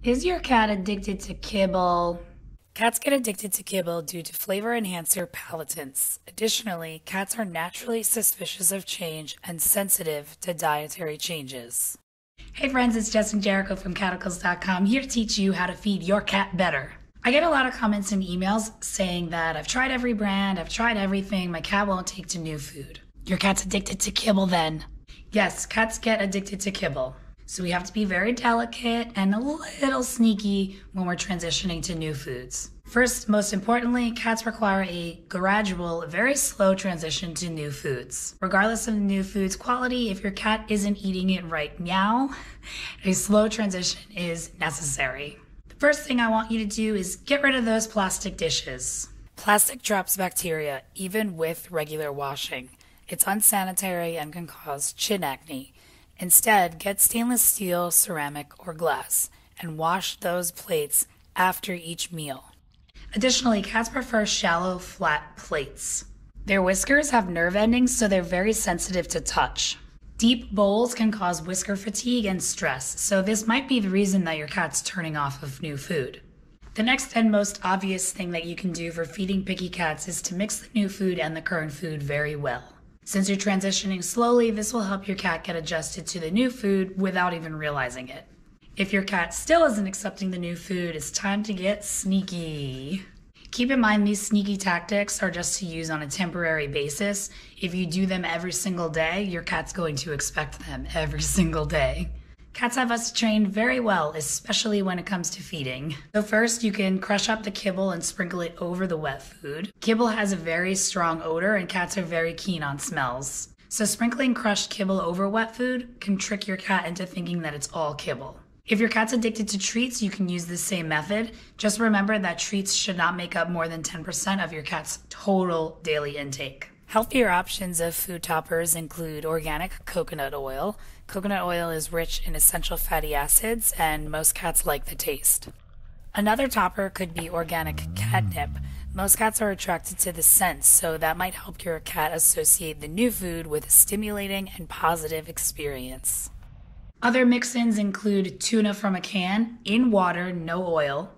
Is your cat addicted to kibble? Cats get addicted to kibble due to flavor enhancer palatants. Additionally, cats are naturally suspicious of change and sensitive to dietary changes. Hey friends, it's Justin Jericho from Caticles.com here to teach you how to feed your cat better. I get a lot of comments and emails saying that I've tried every brand, I've tried everything, my cat won't take to new food. Your cat's addicted to kibble then? Yes, cats get addicted to kibble. So we have to be very delicate and a little sneaky when we're transitioning to new foods. First, most importantly, cats require a gradual, very slow transition to new foods. Regardless of the new food's quality, if your cat isn't eating it right now, a slow transition is necessary. The first thing I want you to do is get rid of those plastic dishes. Plastic traps bacteria even with regular washing. It's unsanitary and can cause chin acne. Instead, get stainless steel, ceramic, or glass and wash those plates after each meal. Additionally, cats prefer shallow, flat plates. Their whiskers have nerve endings, so they're very sensitive to touch. Deep bowls can cause whisker fatigue and stress, so this might be the reason that your cat's turning off of new food. The next and most obvious thing that you can do for feeding picky cats is to mix the new food and the current food very well. Since you're transitioning slowly, this will help your cat get adjusted to the new food without even realizing it. If your cat still isn't accepting the new food, it's time to get sneaky. Keep in mind these sneaky tactics are just to use on a temporary basis. If you do them every single day, your cat's going to expect them every single day. Cats have us trained very well, especially when it comes to feeding. So first, you can crush up the kibble and sprinkle it over the wet food. Kibble has a very strong odor and cats are very keen on smells. So sprinkling crushed kibble over wet food can trick your cat into thinking that it's all kibble. If your cat's addicted to treats, you can use the same method. Just remember that treats should not make up more than 10% of your cat's total daily intake. Healthier options of food toppers include organic coconut oil. Coconut oil is rich in essential fatty acids, and most cats like the taste. Another topper could be organic catnip. Most cats are attracted to the scent, so that might help your cat associate the new food with a stimulating and positive experience. Other mix-ins include tuna from a can, in water, no oil,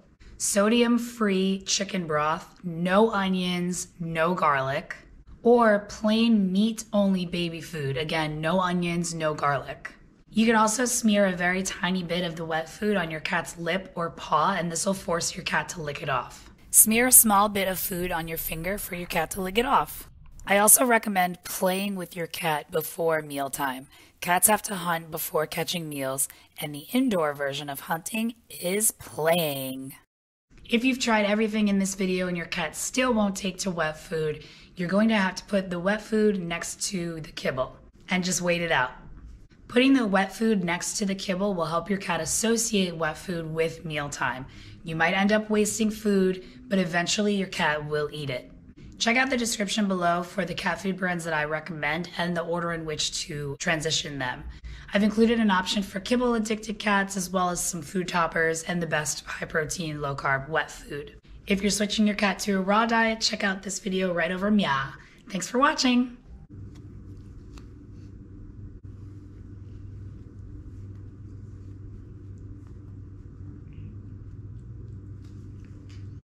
sodium-free chicken broth, no onions, no garlic, or plain meat-only baby food. Again, no onions, no garlic. You can also smear a very tiny bit of the wet food on your cat's lip or paw, and this will force your cat to lick it off. Smear a small bit of food on your finger for your cat to lick it off. I also recommend playing with your cat before mealtime. Cats have to hunt before catching meals, and the indoor version of hunting is playing. If you've tried everything in this video and your cat still won't take to wet food, you're going to have to put the wet food next to the kibble and just wait it out. Putting the wet food next to the kibble will help your cat associate wet food with mealtime. You might end up wasting food, but eventually your cat will eat it. Check out the description below for the cat food brands that I recommend and the order in which to transition them. I've included an option for kibble addicted cats as well as some food toppers and the best high protein, low carb wet food. If you're switching your cat to a raw diet, check out this video right over meow. Thanks for watching.